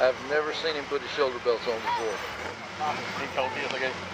I've never seen him put his shoulder belts on before. He told me, it's like